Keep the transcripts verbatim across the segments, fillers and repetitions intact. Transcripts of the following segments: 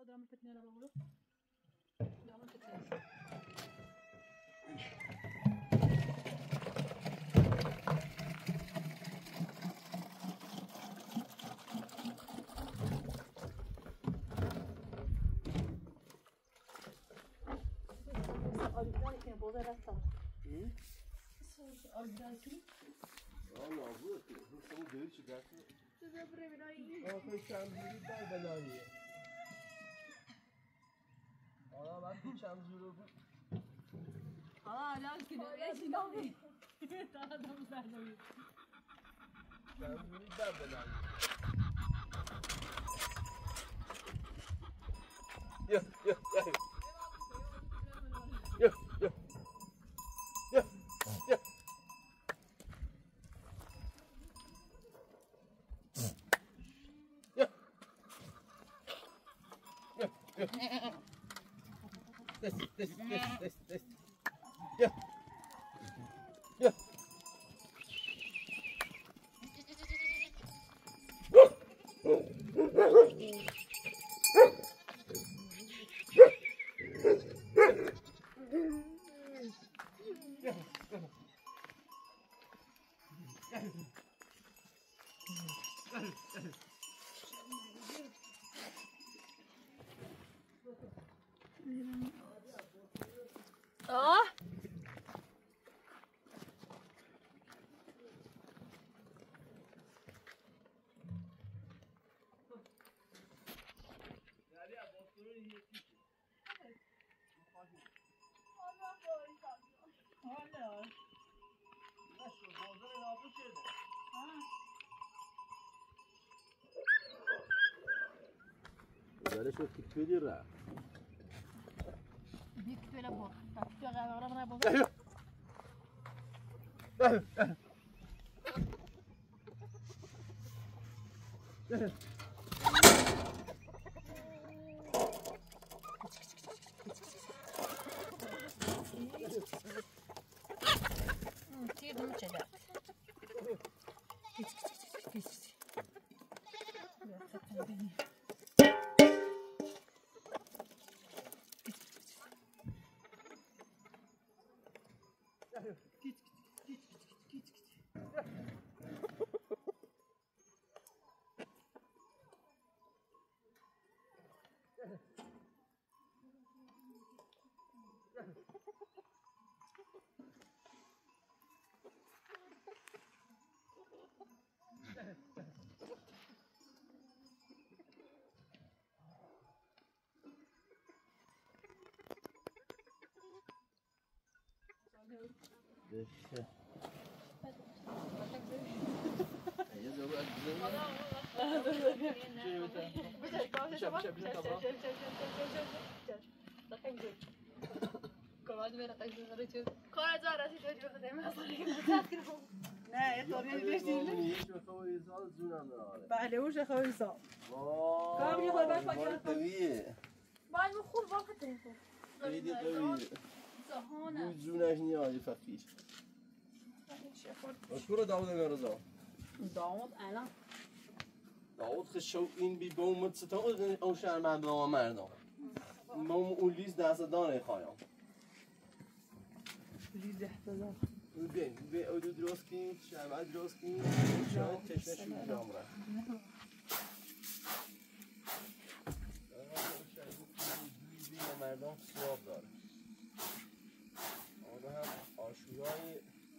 دارم فتنه رو بقوله دارم فتنه آلیداری که بوده رفتم آلیداری که آه بود که همون دوری چه دسته چه بره بینایی آخه شمزوری بای بلاییه آه وقتی شمزوری بود آه الان که نویشی نامی تا دم زنوی شمزوری بای بلاییه یا یا یا یا یا یا This, this, this, this, this. Yeah. Yeah. آه Böyle çok tükürüyor ha. büyük böyle bu. Bak şu kadar bana bu. Tira do chega. Deixa. نه طبیعی بشین بله وش خوی صاحب کاری خود باید پاکت قویه باید خوب وقت تلفن خیلی قویه زهانه جونش نیازی فقیر اشکر داود مرزا داود الان داود خشو این بی بومت ستا او شرمنده و مردم بوم اون لیز دست دانه خوایم لیز دست دانه ببین به او دو درست کن شرمت درست کن شاید چشمش رو جامره مردم سواب داره آنها هم آشورای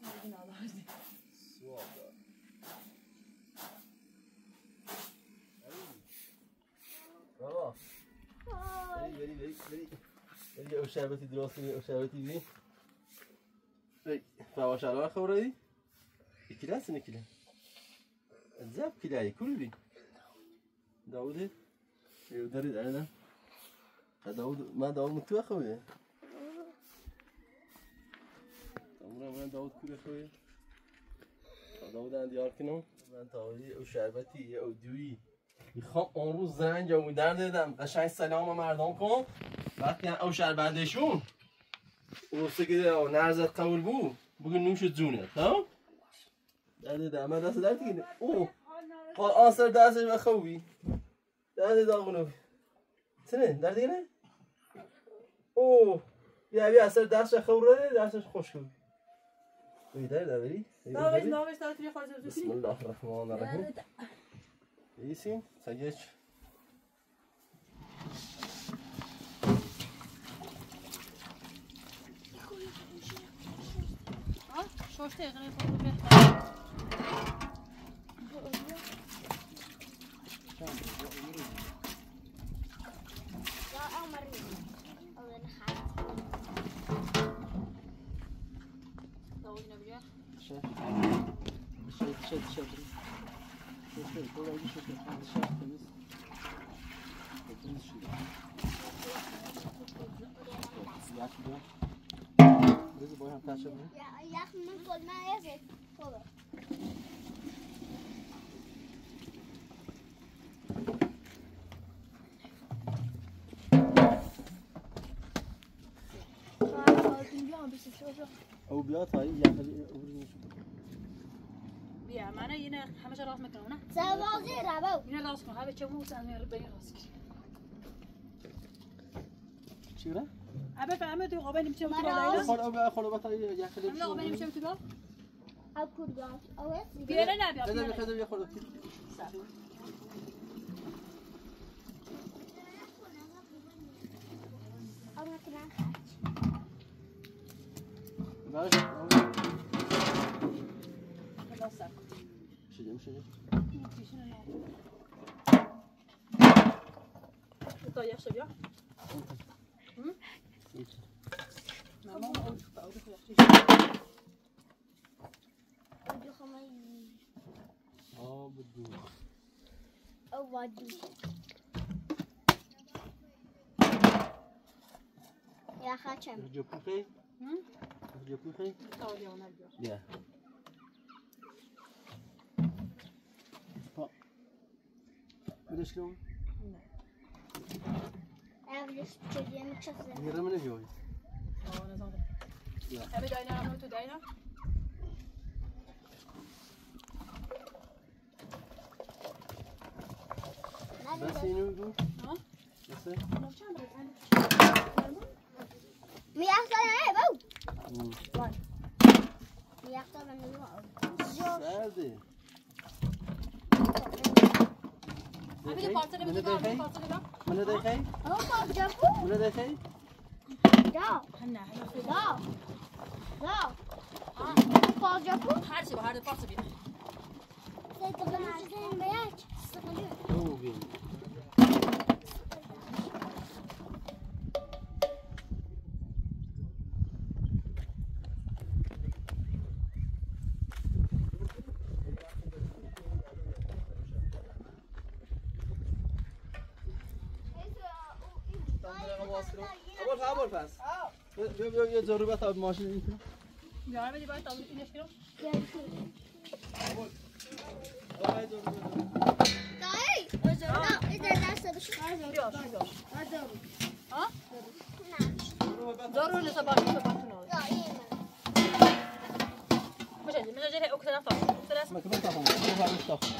سواب داره بابا بری بری بری بری بری او شربتی درست کنی او شربتی بی بری فواش الان خورایی اکیله هستن اکیله زب کیله ای کلی بی داوده ایو داری داره نه داود من داود متو خویه داود من داود کوله خویه داود اندیار کنم من تاوری او شربتی او دویی میخوام اون روز زنگ و در دادم قشنگ سلام مردم کن وقتی او شربندشون روسته که نرزت قبول بو بگو نوش جونه ها در دادم من دست در دیگه اوه آنسر دستش و خوبی در دادم سنه در دیگه نه؟ اوه بیا بیا اثر دستش خوره دستش خوش کن بیدار داری؟ نامش نامش داری توی خارج از بسم الله الرحمن الرحیم ایسین سگیچ ها شوش تقریبا خود بهتر شد شد شد شد تو راجع شد خالص شد تمیز تمیز شد یخ بیا بذار باید هم تاشه بیا یخ من کل من یه خوبه او بیا تا این یخ بیا من اینه همه جا راست میکنم نه سوازی ربو اینه راست کنم همه چه مو تنها رو بین راست کنم چی را؟ ابا فهمت تو قابل نمیشه تو مرا. خود او بیا خود با تا یخ من قابل نمیشه تو با او کردم او هستی بیا نه بیا بذار بخدا بیا خود او نکنم خرچ باش خلاص سر شدیم شدیم تا یخ بیا ماما او تو او تو او دو خمایی آب دو او وادو یا خرچم جو پوخی جو پوخی تا بیا اون بیا بیا پا بدش کنم اولش چیزی میچسه میره من بیای آه نزاده همه داینا هم تو داینا بس اینو بگو ها بس چند بود میاختار نه بو ام میاختار نه سرده همین پارسل بده دار پارسل بده من دقیقه او پاک جاپو من دقیقه دا نه دا دا پاک جاپو هر چی با هر پارسل بیا سيتغنى بياك او بیم اول اول پس بیا بیا یه ضرورت آب ماشین این یا بدی باید تا بینش کنم اول اول ضرورت داي لا اذا داسه بشو بیا بیا ها نعم ضرور لسه باش لسه باش کنه لا ايه مش عندي مش جاي اكل نفط ثلاث ما كمان تفهم ما فهمت تفهم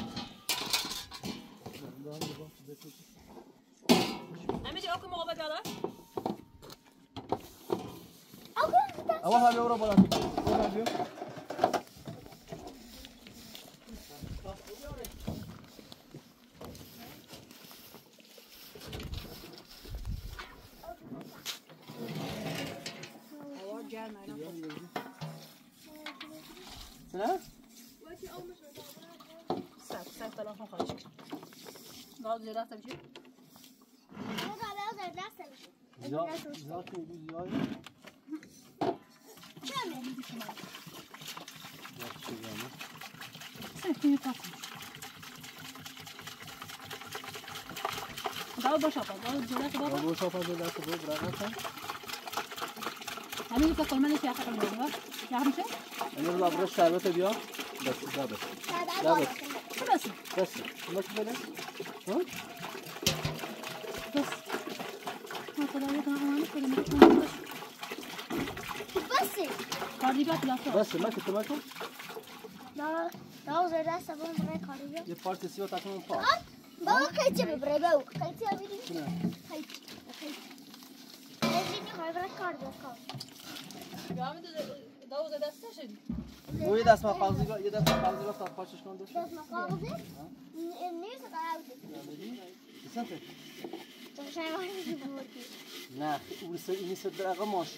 امي اكل مغبى قاله اول هذا يورا بلا اول هذا سلام ساعة ساعة تلفون خارج قاعد زي راسه بشي انا قاعده اقدر داسه بشو زاد يقول زياده كامل سنتين فاصل داو بشافة داو زي بابا ابو شوف هذا لا تبغى براغتا همین که کلمه نیست یا خیلی مهمه یا همشه انا والله برش شربت بیا بس لا بس لا بس بس بس ما تبغى ها بس ما خدا یکم آماده کنیم بس کاری بیاد لطفا بس ما كنت ماكو لا لا زي داسه بون بغي كاريو يا بارتي سيو تاعكم فوق بابا خیلی ببره بابا خیلی آبیری خیلی خیلی خیلی خیلی کار بکن یا داوود دست نشدی و یه دست مقاضی یه دست مقاضی تا پاشش کن دست دست مقاضی نیست قاعده سنت تو شاید بودی نه اون سر این سر دقیقه ماشی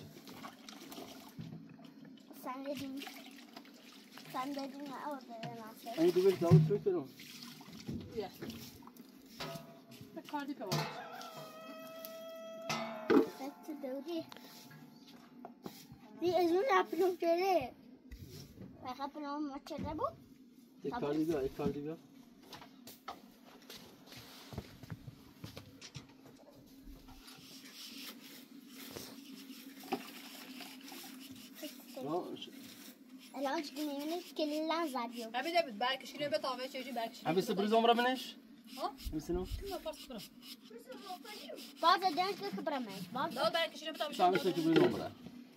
سندیم سندیم آورده ناصر این دیگه داوود فکر کنم یا کاری که بود فکر داودی دی از اون اپلود کرده فقط پنام مچه بود یک کار دیگه یک کار دیگه الان چی می‌بینی کلا زدیو ابی دبید برکش کنه به تاوه چه چی برکش هم بس بروز عمره منش ها میسنو ما پاس کنم باز دانش که برامش باز داو برکش کنه به تاوه شامش که بروز عمره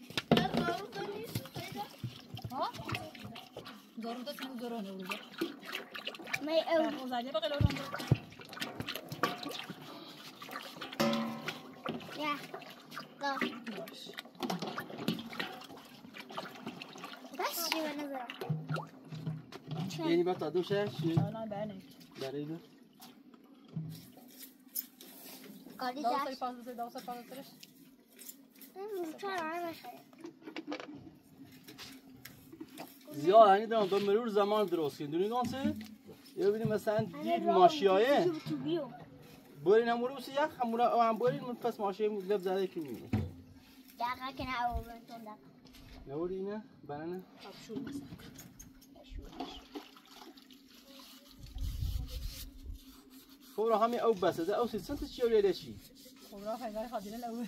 ها زارو تا سن زارو نه ورده می او وزاجه بقى لونهم یا دا بس چی بنظرم یعنی با تا دوشه چی انا بانه برای دو کاری داو سری داشت پاس بده داو سری پاس بده چرا زیاد هنی دارم دو مرور زمان درست کن دونی گانسه یا ببینیم مثلا دید ماشیایه برین هم روسی یک همورا هم برین من پس ماشیه لب زده که میبینی دقیقا که نه او برتون دقیقا نوری اینه بنانه ابشور مثلا فورا همین او بسه ده او سی سنت چی اولیه ده چی خب راه هنگاه خادینه الاول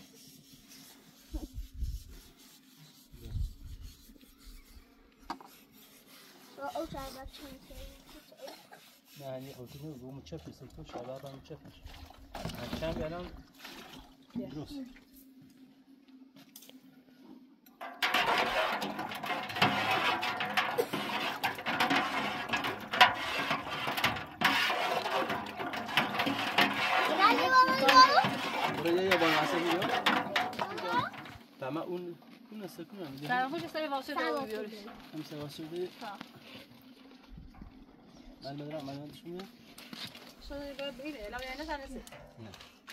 او شاید چون نه هنی اوتی نه رو مچفی سلطان شباب هم مچفیش چند بیانم درست برای یه بار ناسه میگم تمام اون اون سکونه میگم طرفش سری واسه داو بیارش هم سوا شده من بدرم من نداشت میگم شده بعد اینه لا یعنی سنسه نه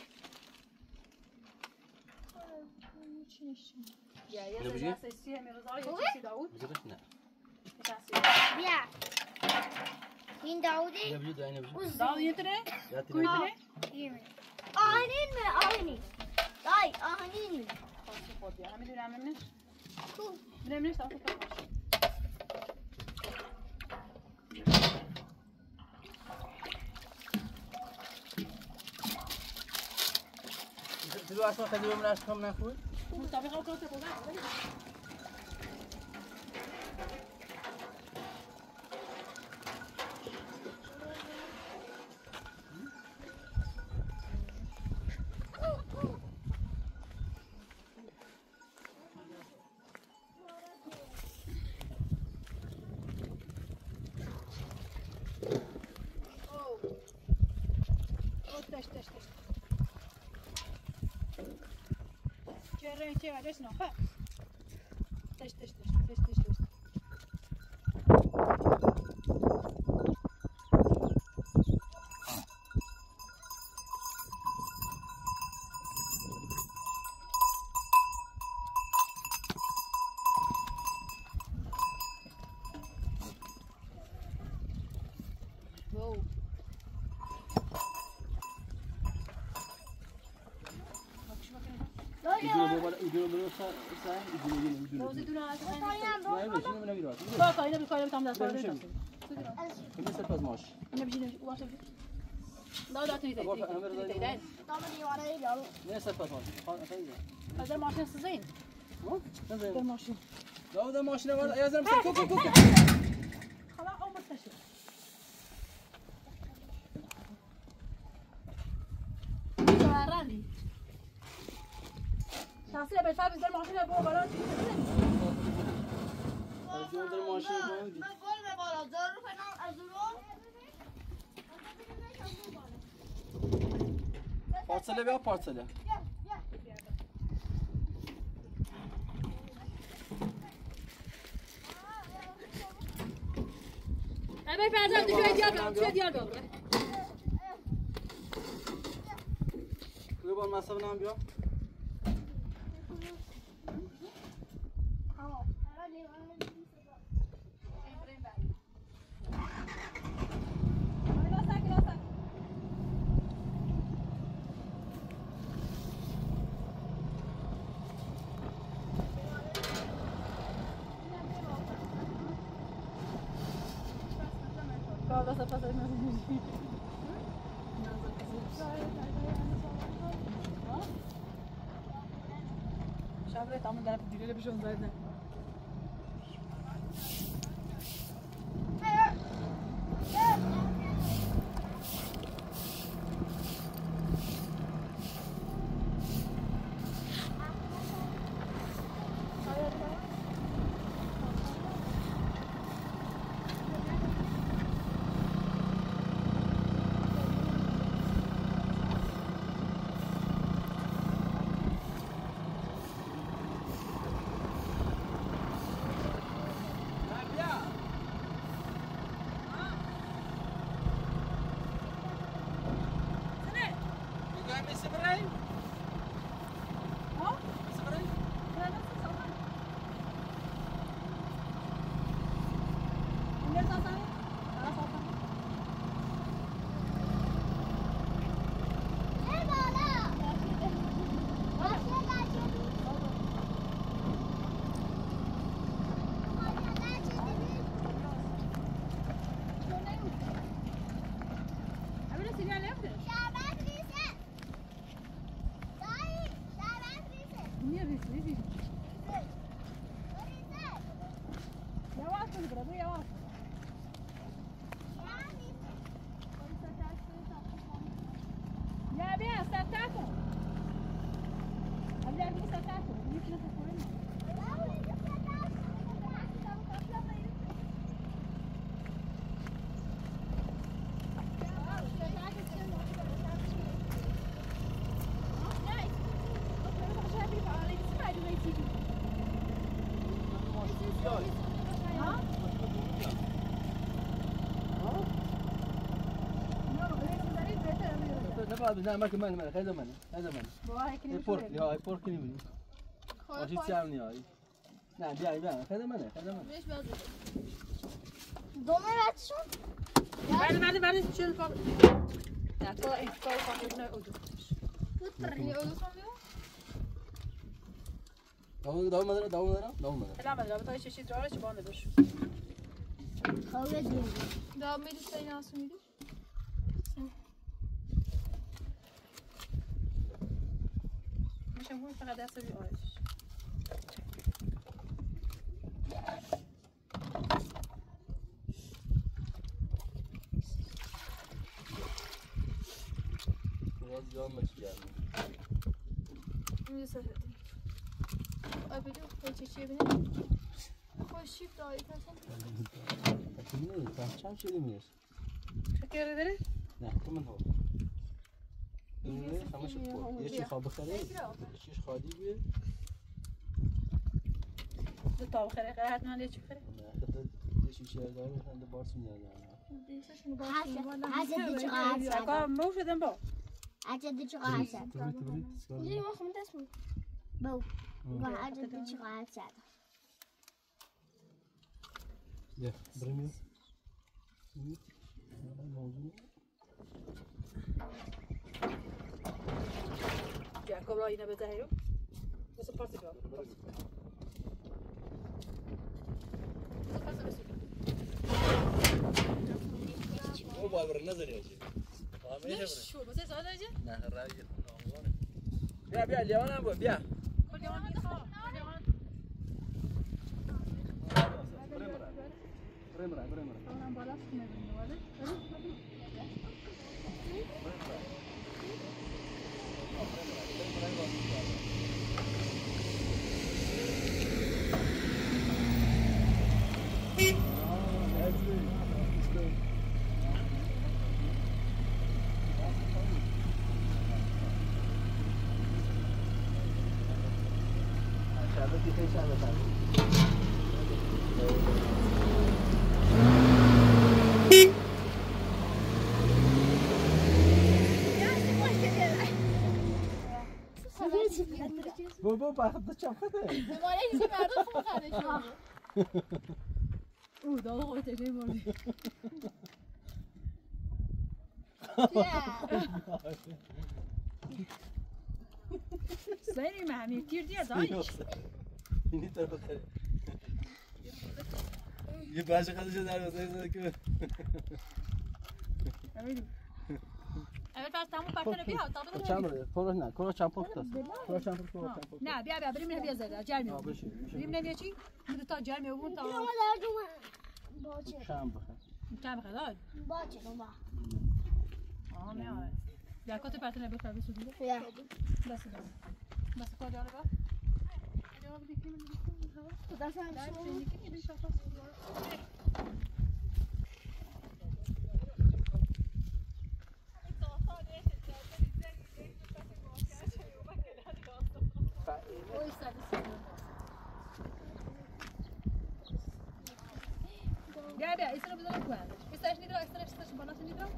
یا یه زیر اساسی میرزای یه چیزی داوود بذارش نه بیا این داودی نه بجد نه بجد داوود یتره یاتی کوی نه تره آهنین می آهنین دای آهنین می خاصی خود بیا همین دونه همینش کو نمیش تا تو باش تو اصلا خیلی بهم نش کم نخود مطابق اوقات خودم چه وجهش نخه تش تش تش تش تش تش ایدونو بابا ایدونو برو سر سر ایدونو ایدونو ایدونو روزی دونه از نه بشین من نمیرم با کاری بکنم تام دست داره این سر پس ماش نمیشه واسه لا لا تريد هم رضا طبعا دیواره یارو نه سر پس ماش خیلی هذا ماشين سزين ها هذا نه ماشين داود ماشین وارد یا زرم کو کو کو خلاص او مستشفى سواراني شخصية بالفعل بيزل ماشين ابو بلاد در ماشین من گل به بالا دارو فنان از اون پارسله بیا پارسله همی فرزند جای دیار دارم جای دیار دارم توی بار مصابه نام بیا Passa, passa, شابرت عمل دارم دیگه بهشون زدن نه ما كمان ما هذا من هذا من البورك يا البورك نيجي ماشي تسعة نياي نه بیا بیا هذا من هذا من ليش بازو دومه بچون بعد بعد بعد چل فاق نه تو این کار فاق نه اودو پوتری اودو سامیو داو داو مدرا داو مدرا داو مدرا لا مدرا تو چه چیز داره چه بانده باش خواه دیگه داو میری سعی ناسو میری میشه فقط دست بی آرش باز جام مش گرم اینجا سفید آبیدو خوشی چیه بینه خوشی دایی پسن نه تا چند شدی میش شکر داره نه تو من هو اینه همش پول یه چی خواب بخره چیش خالی بیه دو تا بخره خیلی حتما یه چی بخره یه چی شیر داره میخوان دو بارس میاد هزه دی چقدر هست اکا مو شدم با هزه دی چقدر هست تبرید تبرید یه ما خمید اسمو بو هزه دی چقدر هست یه برمیو موضوع Ya, cobro ahí una vez de ahí. Eso pasa que va. Eso pasa que sí. مو باور نظر يا شيخ ليش شو بس هذا اجى؟ نه راجل بیا بیا لیوان هم بیا كل يوم يخاف كل يوم بريمرا بريمرا انا بلاش نبني ولا بدي خير شغله بو بو باخد چم خده مالی چیزی مردم خوب خانه شما او داغ خوبی تجایی مردی سایری مهمی تیر دیر دایش اینی طرف خیلی یه بچه خودش در واسه زده که اول پس تموم پرتر بیا تا بده چند بده کورا نه کورا چند پخت است کورا چند پخت کورا چند پخت نه بیا بیا بریم نه بیا زده جرمی آ بشه بریم نه بیا چی دو تا جرمی اون تا باشه چند بخیر چند بخیر باشه بابا آه نه یا کات پرتر نبی خرابی شدی بیا بس بس بس کار داره با جواب دیگه من خدا سر شما بیا بیا ایسا رو بذارم تو هم ایستاش نیدرا ایستاش ایستاش بالات نیدرا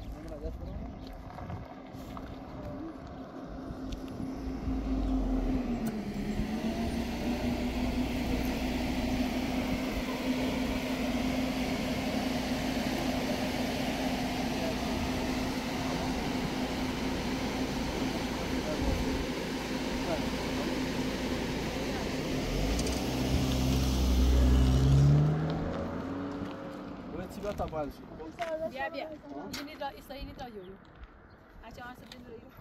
تا پایین بیا بیا این نیدرا ایستا این نیدرا یورو اچه آن سب نیدرا یورو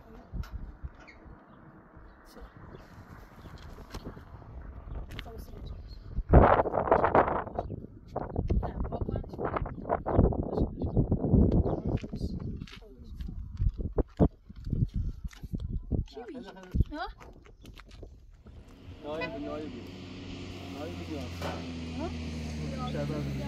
ها؟ نایب نایب نایب بیان ها؟ شباب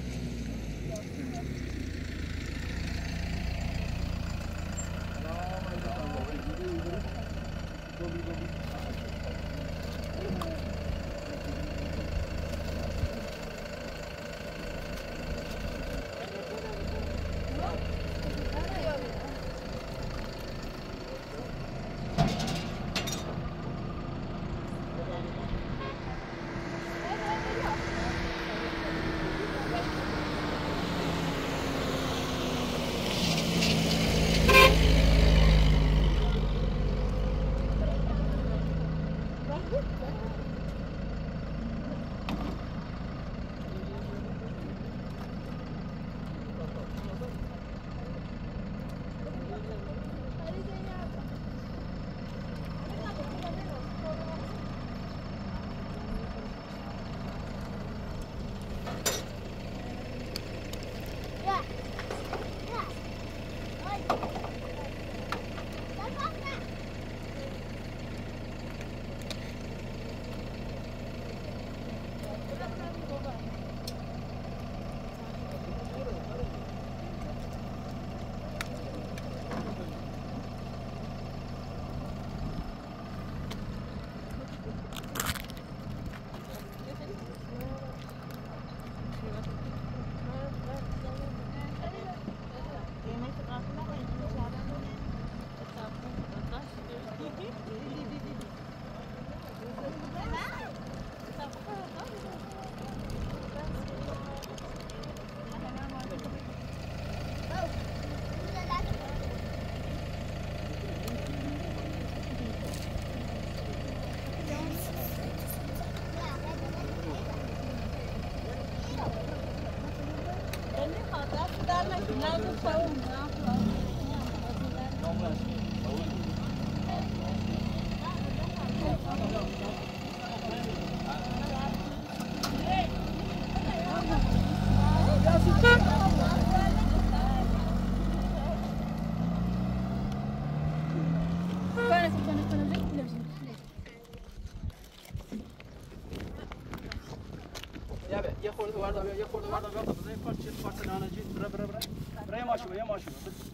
یه خورده وردا بیا یه خورده وردا بیا تا بزنی پارچه پارچه نانجی برا برا برا برا یه ماشو یه ماشو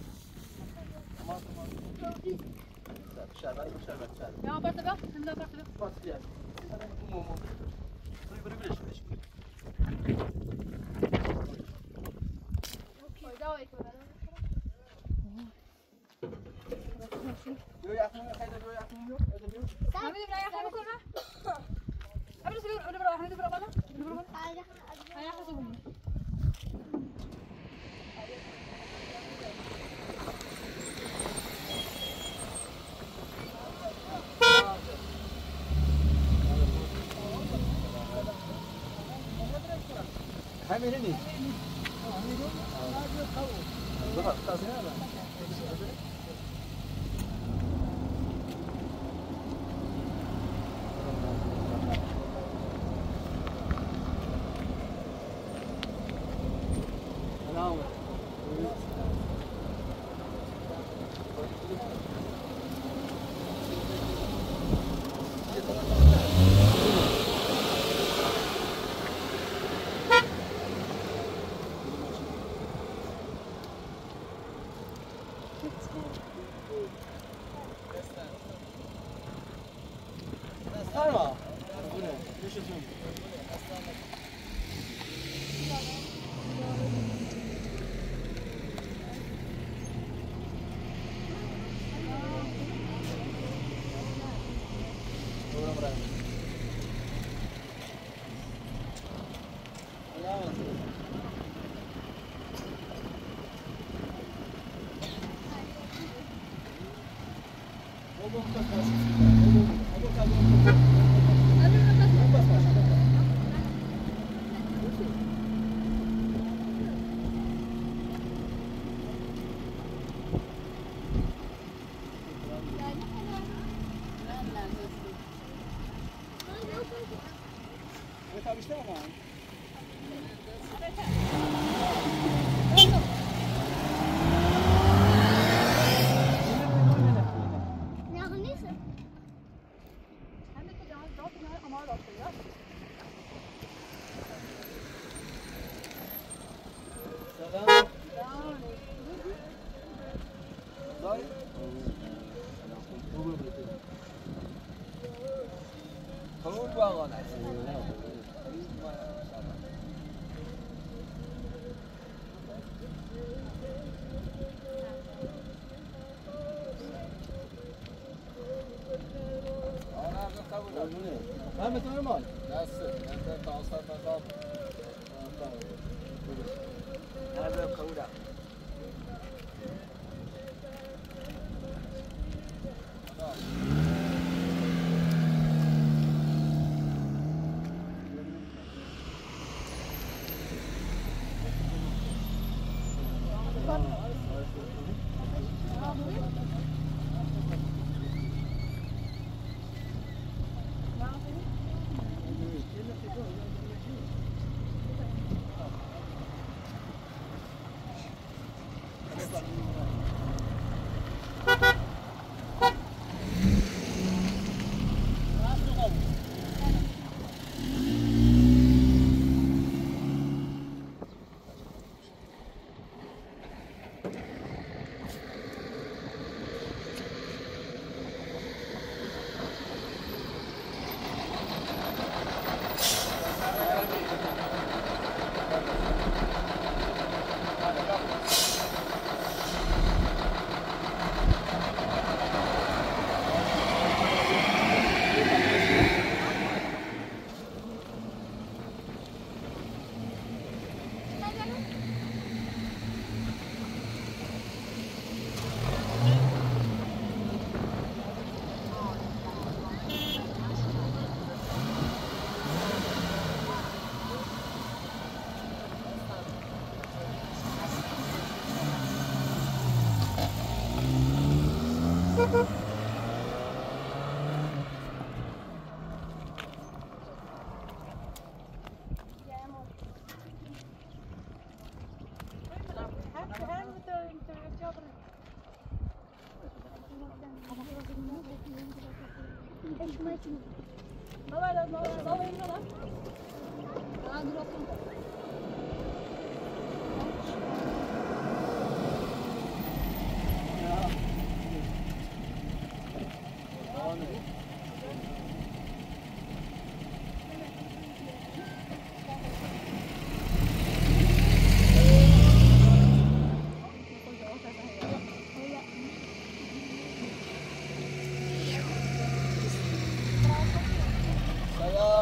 تمام تمام شربت شربت شربت یا پارت بیا هم دا پارت بیا پارت بیا همینه نیست.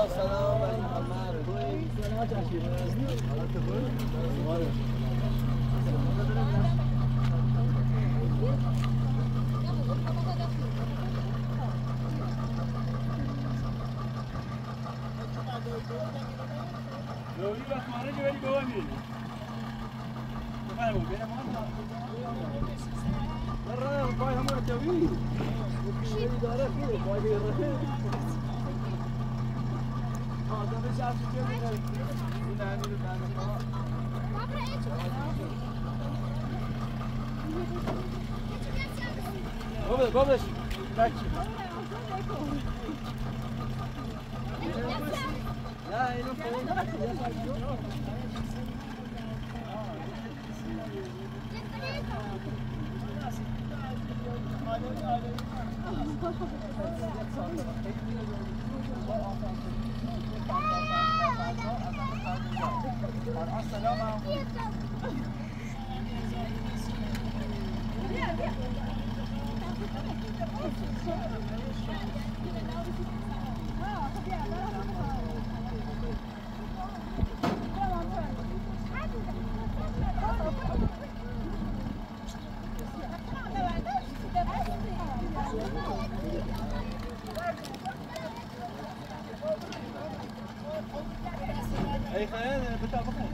سلام علیکم. سلام چشیم. روی وقت ماره جو ولی بومی. بخیر بود. راه پای همون جوی. شیلی داره خوبه پای راه. آدم شاید چه می‌کنه؟ این همین رو بابا بابا بچه لا اینو اي خلينا بتاع بخير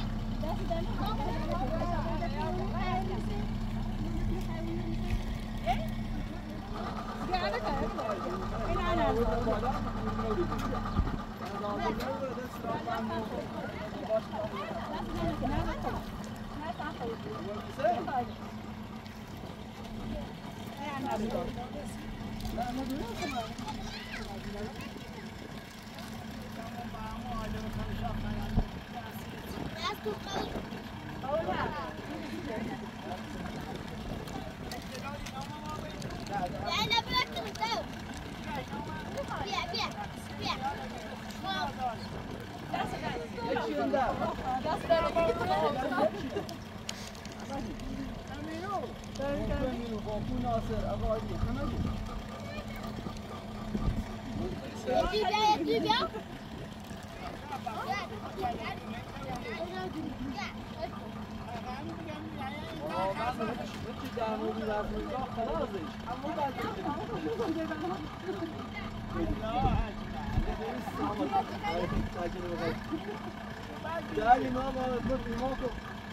داري ماما تبني موقف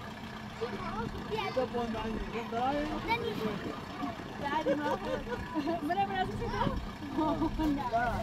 تبون معي داري داري ماما مرة مرة سيدا لا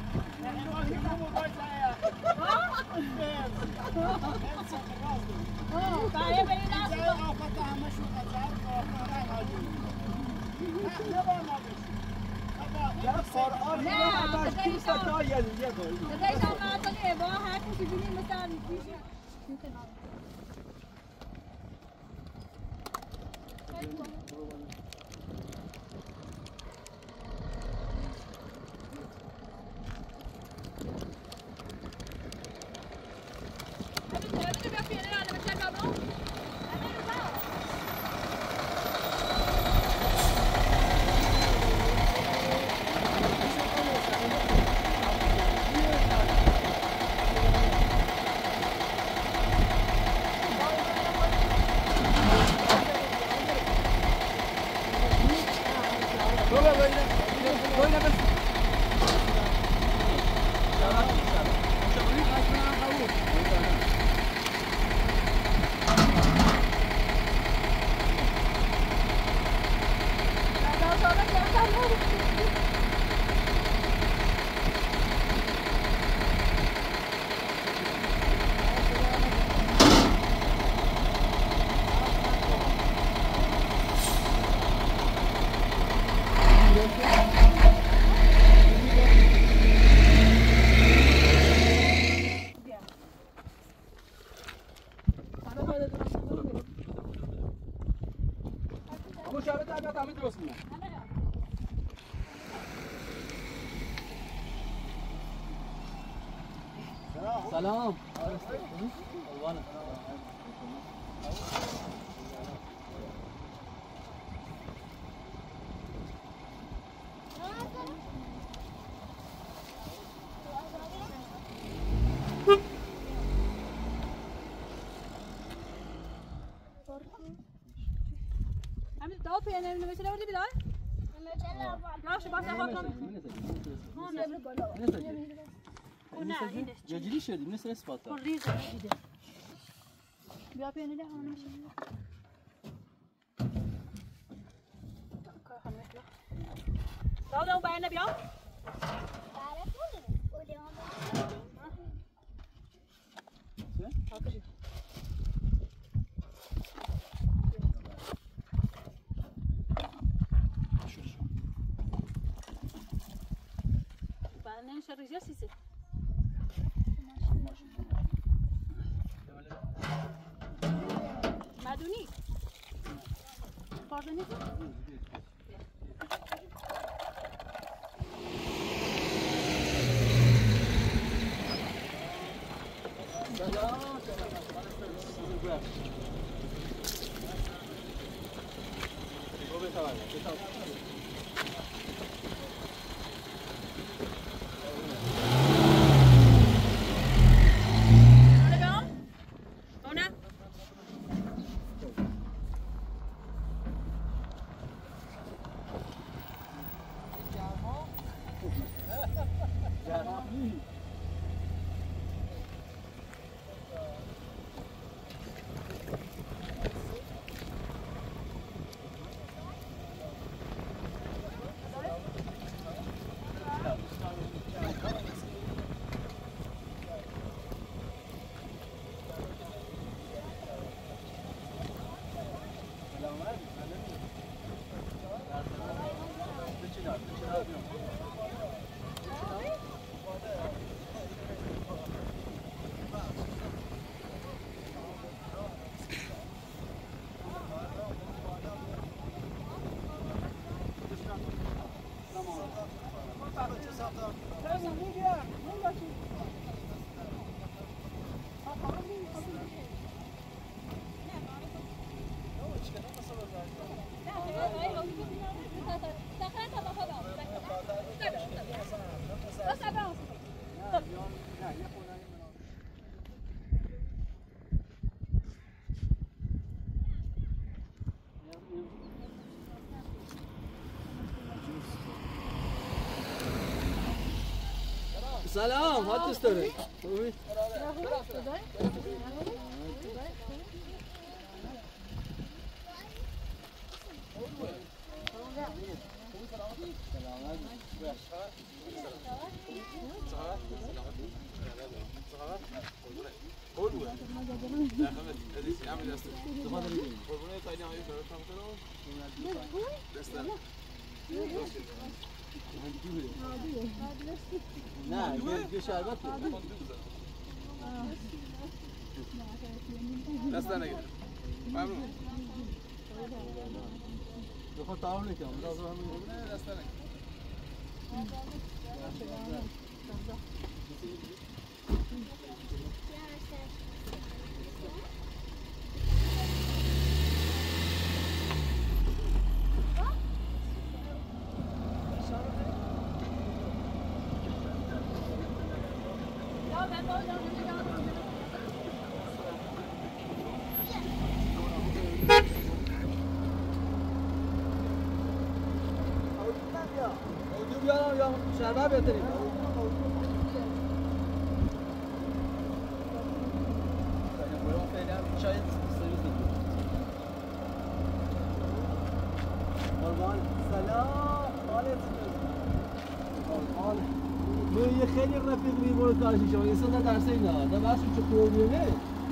سلام پیانه نمیشه ولی بیدار باشه باشه خاطر نه اینه جدی شدی مثل اسپاتا ریز دیده بیا پیانه ده اون نمیشه کار خمه بیا داو داو بیانه بیا بعدين شرج جالسة معدوني باردني سلام حالت چطوره؟ خوبی؟ نه یه شربت دست نگیر ممنون بخواه تعاون نکنم دست همین دست نگیر شربت بهتری شاید سرویس نگیر قربان سلام حالت قربان یه خیلی رفیق میبرد کارشی شما یه ساده درسه اینا ده بحث چه پروبیمه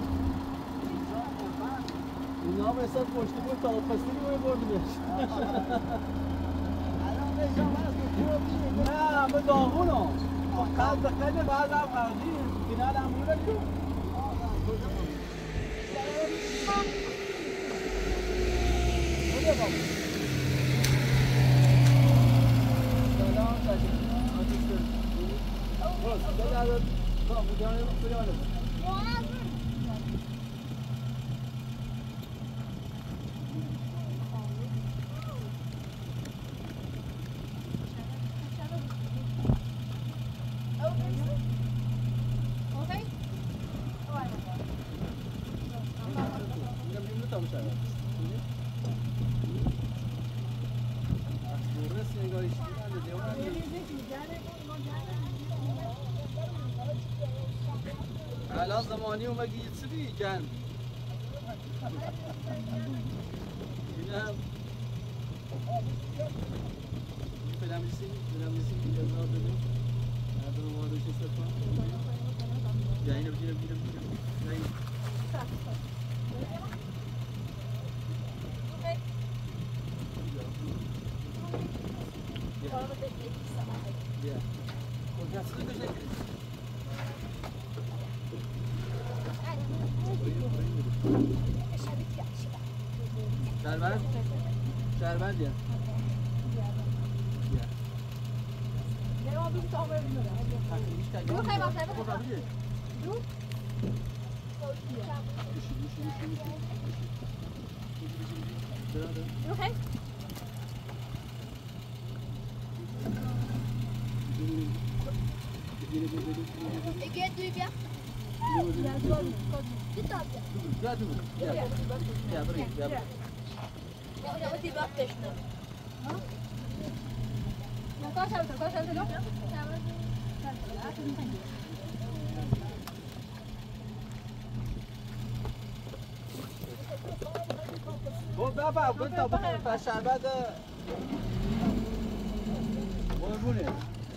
اینا هم احساس پشتی بود تا پستی میبرد بردیمش نه همه داغون هم قلب خیلی بعد هم قردی فینال هم بوده جو سلام شاشم باز بده عدد با بودانه بودانه الان زمانی اومدی چی بیگن اینم فلامسی فلامسی اجازه بدیم هذا هو هذا شيء سفر جايين بجينا بجينا بجينا جايين شربت شربت یا دو خیلی وقت دو دو خیلی اگه دوی بیا دو تا بیا دو بیا بیا بریم بیا بریم یا وقتی وقتش نه کار شد کار شد نه بو بابا بنت بخير فشعبه وبونه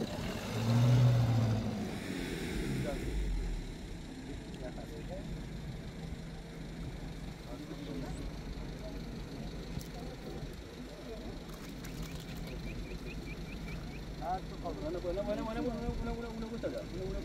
انا بقول انا انا انا انا انا قلت له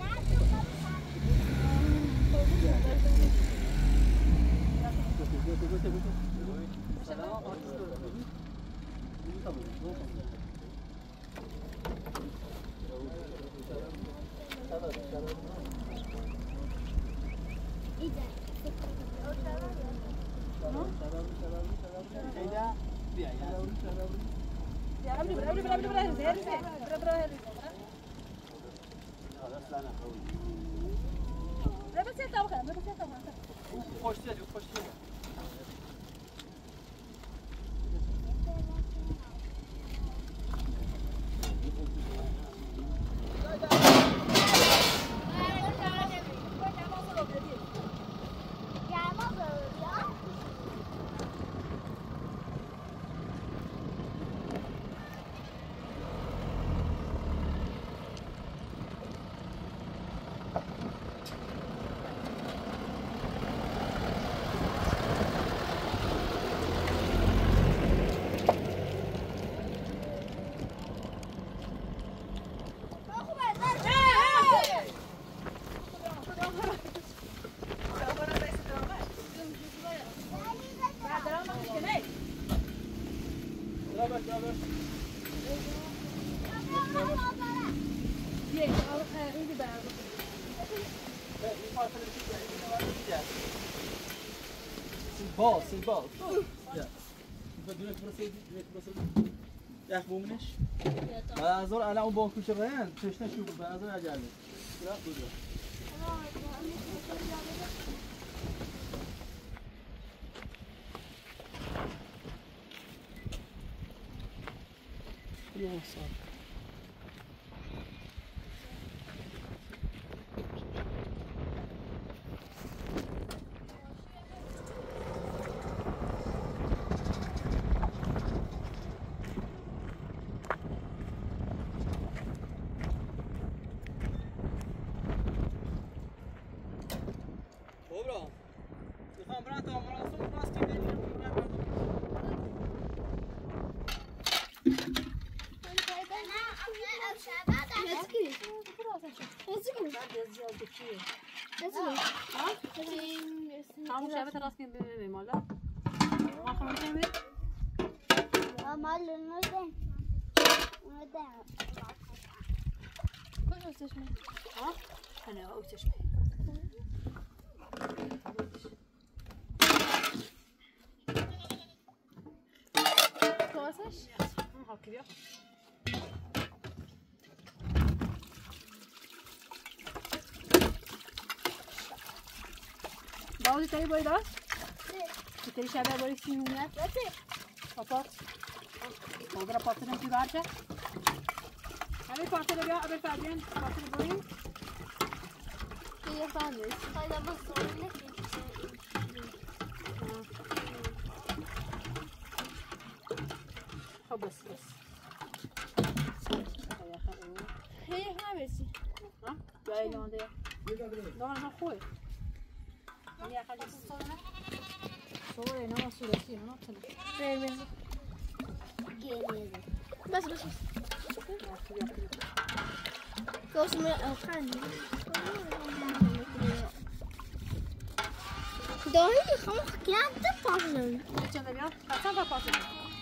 Bal, sim, bal. Ja. بدونك برسيد بدونك برسيد ياخذوا منش بازور على اون بانكو شغلان شفنا شو بازور عجالي لا بده يا صار Tamam şerbet arasını bebeğim hala. Bakalım ne mi? Ama nerede? Nerede? Koş o çeşme. Ha? Hani o çeşme. Koşaş? Hı, haklı ya. باوزی تایی باید داشت؟ نه تایی شبه باید سیمونیت؟ نه پاپات؟ مادر پاتنم توی برچه؟ همه پارتل بیا اول فردین پارتل بایی یه فهمیش حالا با سوال خب بس بس هی همسی ها جای لانده لانده خوبه یه اخر جسد صور اینا مسئولیتی اونا تنه برمیز گیمیز بس بس بس گوش می آخرین دایی میخوام خیلی پاشم چند بیا قطعا با پاشم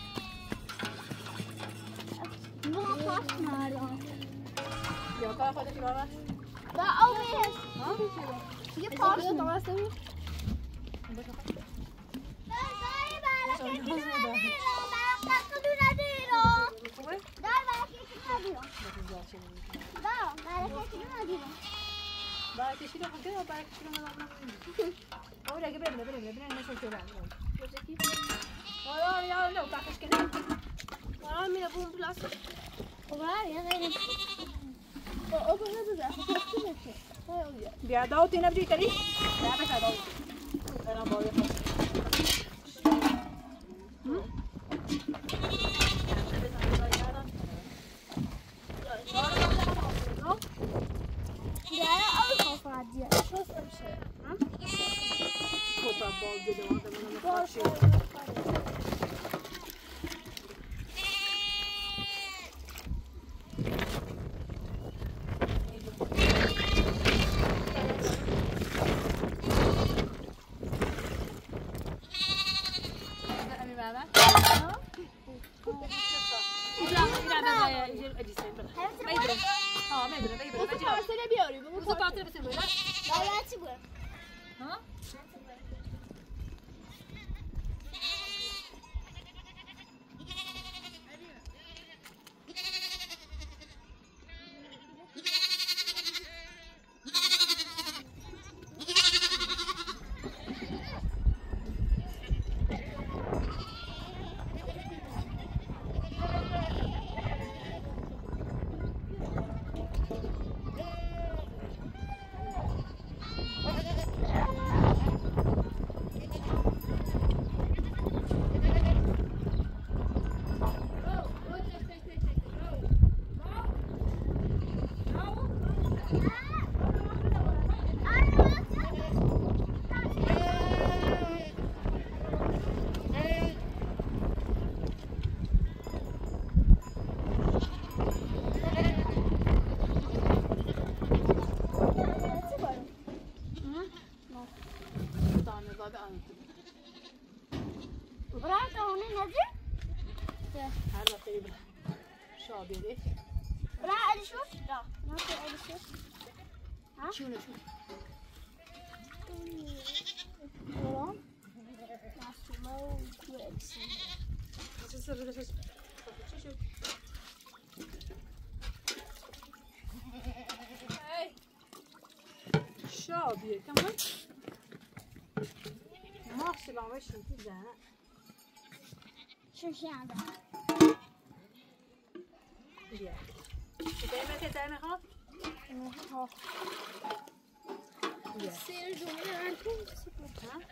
با پاش نارم یا کار خودتی بابا با آویش ها یه پاش نارم برای کشی رو خود کنم برای کشی رو مدام نمونیم آوری اگه بریم بریم بریم بریم نشون که بریم آره یا نه بخش کنیم آره میره بوم پلاستیک آره یا غیره او بنا بیا داوتی نبجی کری بیا بیا داوتی برام باید دیاره آب خواه دیاره شست میشه خدا باز دیده وقت منو مخواهشی شابیری را علی شو را نه تو علی شو ها چونه چونه برام ماسمو کوکس چه سر چه چه شابیری کمان ما سلامش دیدن شو شاند بیا دائما تتعامل ها ها سير جمله عنكم ها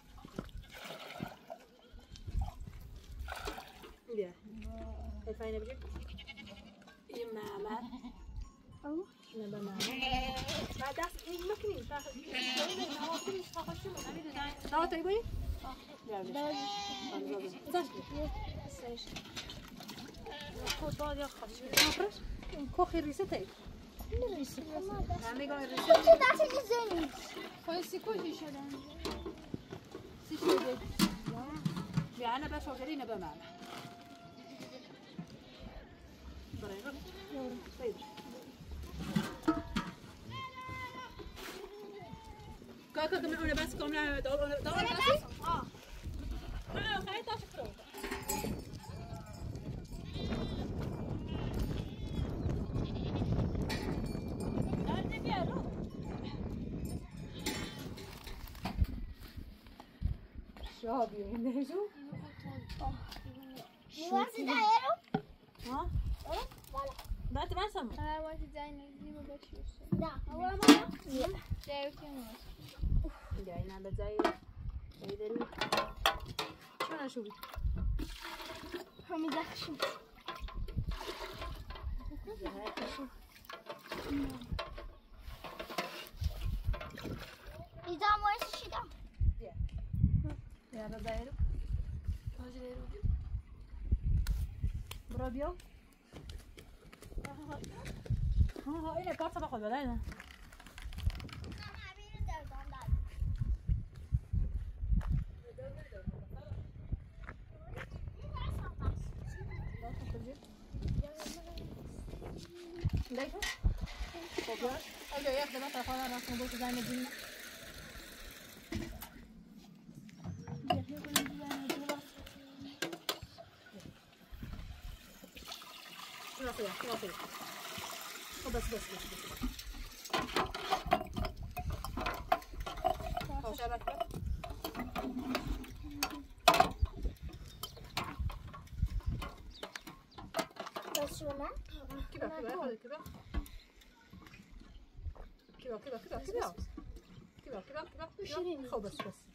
بیا الفاينه بجيب يا ماما او لا ماما بعد داس ايه ممكن تاخذ ايه ما هو كل تاخذ شو انا ديزاين لا طيبي لا لا سير خود باید یا خواهش نفرش کوخی ریسته ای ریسته همه گاه ریسته چه دستی زنی خواهی سی کجی شده سی شده بیا نه بس وگری نه به من برای رو بید که که من اون بس کم نه دار اون دار بس آه نه خیلی تاش کرد شابی اینه جو میواسه دایرو ها اه بالا بعد من سر خانم هر وقت زنگ نزدیم و بشیرش نه هوا ما جایی که موز اینجا اینا به جای ایدن چون شو بود همین دخشم اینجا مویس شیدم یا به جای رو برو بیا ها ها اینه کار سبا خود بدای نه دیگه خب اگه یک دفعه تلفن رفتم بود زنگ بدین خلاص يا خلاص بس بس بس بس شبكة بس ولا كبر كبر خذ كبر كبر كبر كبر كبر كبر كبر كبر خو بس بس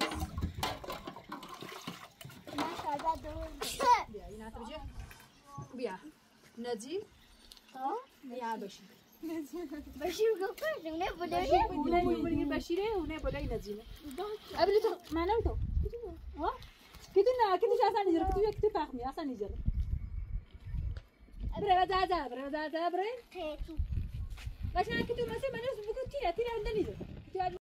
ما شاء الله بيا ينات بجي بيا نجي ها يا بشير بشیر گفت نه بوده اونه بوده بشیره اونه بوده نجیمه قبل تو منم تو ها كده نا كده اصلا نجرب كده كده فاهمي اصلا نجرب برا زا زا برا زا زا برا تيتو عشان كده مثلا ما ناس بقول تيرا تيرا عندنا نجرب